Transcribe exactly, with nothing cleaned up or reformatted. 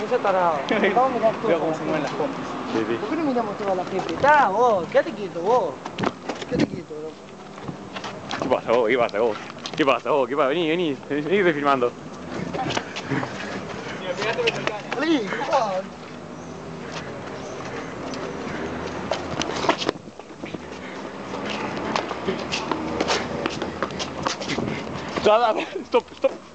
Ese tarado. Vamos a mirar tú. Veo cómo se mueven las compras. Sí, sí. ¿Por qué no miramos toda la gente? Está, vos, quédate quieto, vos. Quédate quieto, bro. ¿Qué pasa vos? ¿Qué pasa vos? ¿Qué pasa vos? ¿Qué pasa? Vení, vení, vení, que estoy filmando. Mira, pegate me cercana. Salí, wow. Ya, dale, stop, stop.